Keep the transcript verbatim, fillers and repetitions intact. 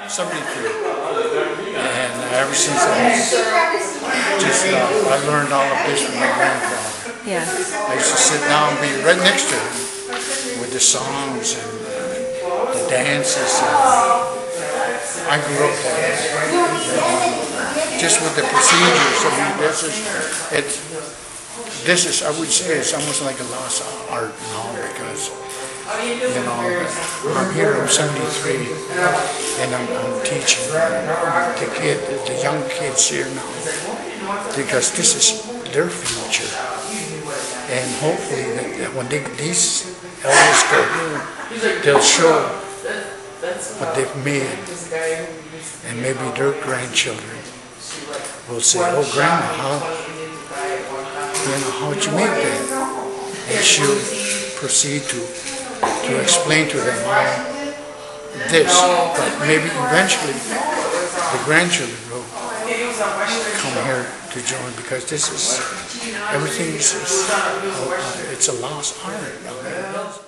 seventy-three. And ever since I was just, uh, I learned all of this from my grandfather. Yeah. I used to sit down and be right next to him with the songs and uh, the dances. And I grew up there. Just with the procedures. I mean, this is, it's, this is, I would say, it's almost like a lost art now because, you know, I'm here, I'm seventy-three, and I'm, I'm teaching the kid, the young kids here now, because this is their future. And hopefully, that, that when they, these elders go here, they'll show what they've made, and maybe their grandchildren will say, "Oh, Grandma, how, you know, how'd you make that?" And she'll proceed to to explain to them how this, but maybe eventually the grandchildren will come here to join, because this is everything is, is uh, it's a lost art.